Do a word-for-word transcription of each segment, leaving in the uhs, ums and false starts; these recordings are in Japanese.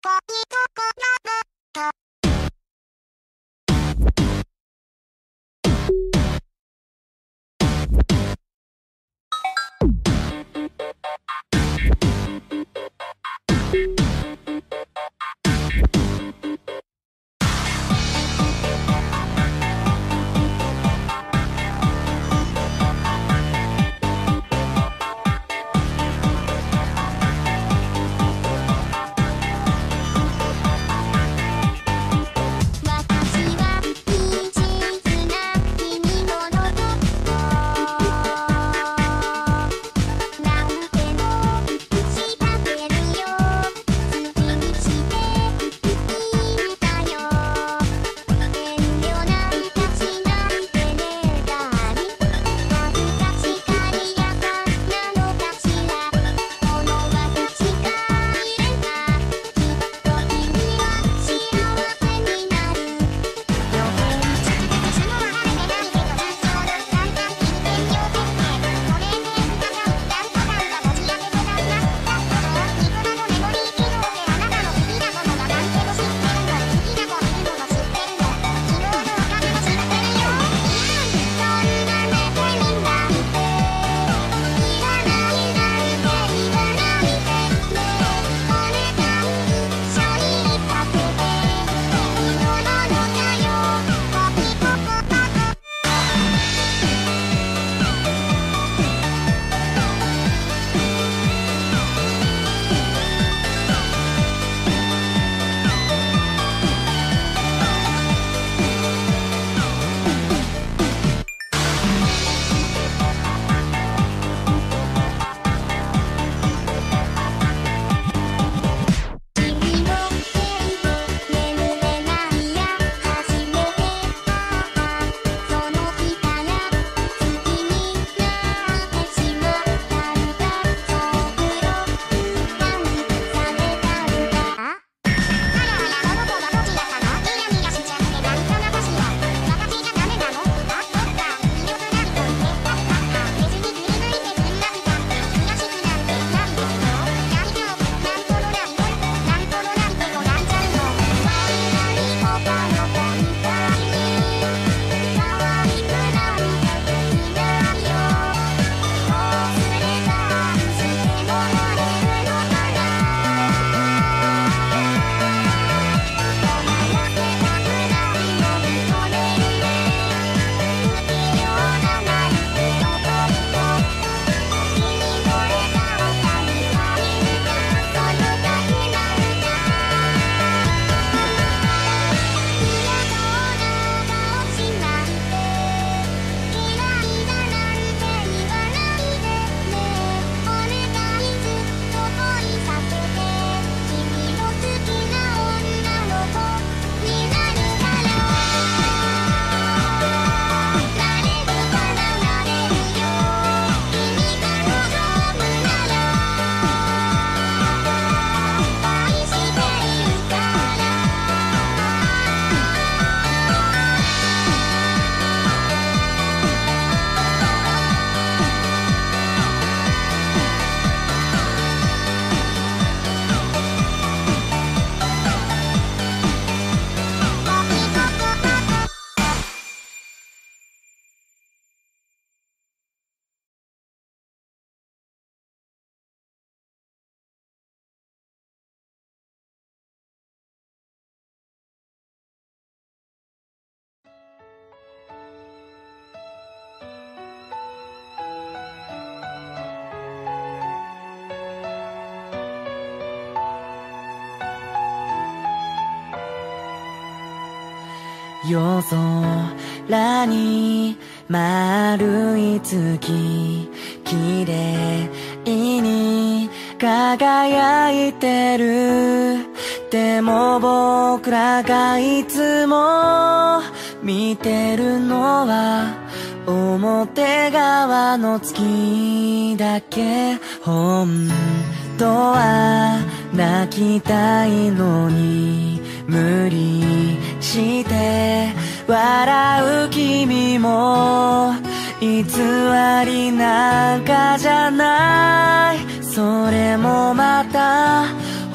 夜空に丸い月綺麗に輝いてる。でも僕らがいつも見てるのは表側の月だけ。本当は泣きたいのに無理して笑う君も偽りなんかじゃない。それもまた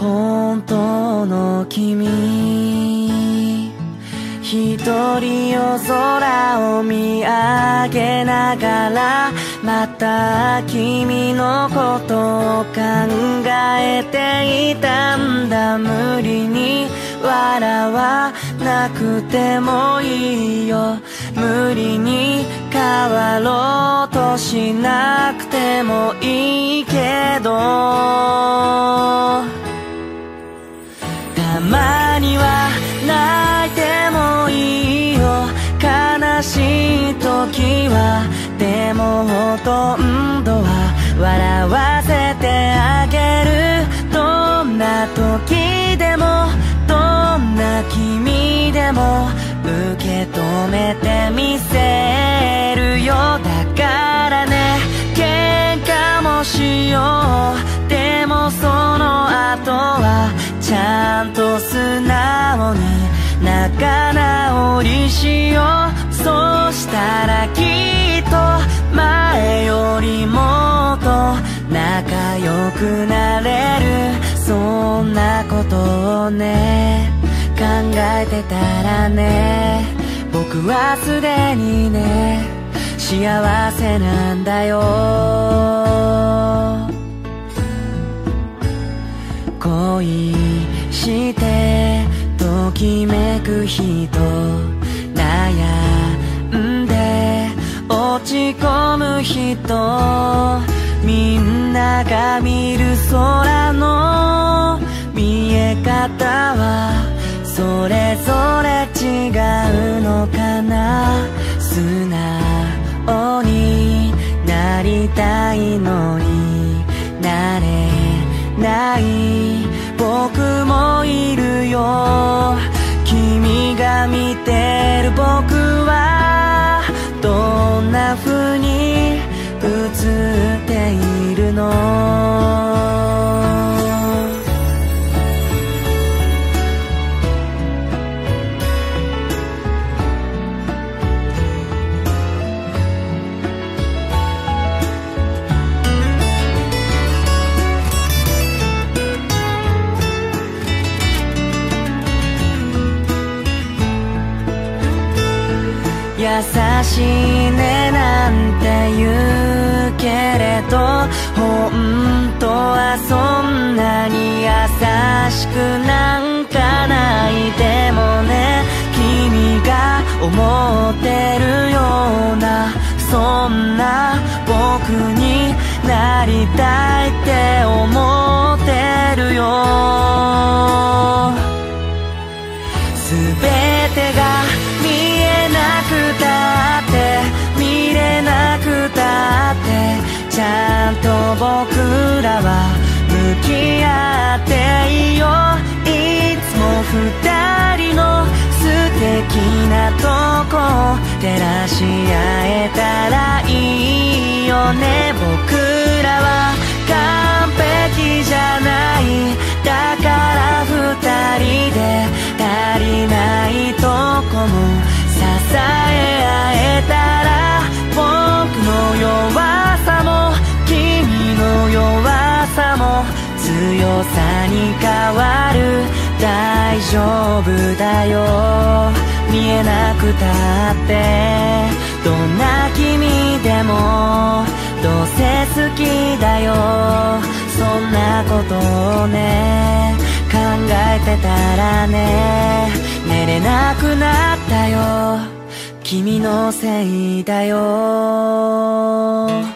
本当の君。一人夜空を見上げながらまた君のことを考えていたんだ。無理に笑わなくてもいいよ。無理に変わろうとしなくてもいいけど、たまには泣いてもいいよ。悲しい時はでもほとんどは笑わせてあげる。どんな時でもどんな君でも受け止めてみせるよ。だからね、喧嘩もしよう。でもその後はちゃんと素直に仲直りしよう。そうしたらきっと前よりもっと仲良くなれる。そんなことをね考えてたらね、僕はすでにね幸せなんだよ。恋してときめく人、悩んで落ち込む人、みんなが見る空の見え方はそれぞれ違うのかな。素直になりたいのになれない僕もいるよ。君が見てる僕はどんな風に映っているの。優しいねなんて言うけれど本当はそんなに優しくなんかない。でもね、君が思ってるようなそんな僕になりたいって思ってるよ。すべてが見えなくたって見れなくたってちゃんと僕らは向き合っていいよ。いつも二人の素敵なとこ照らし合えたらいいよね。僕らは完璧じゃない。だから二人で足りないとこも支え合えたら僕の弱さも君の弱さも強さに変わる。大丈夫だよ、見えなくたってどんな君でもどうせ好きだよ。そんなことをね考えてたらね寝れなくなったよ。君のせいだよ。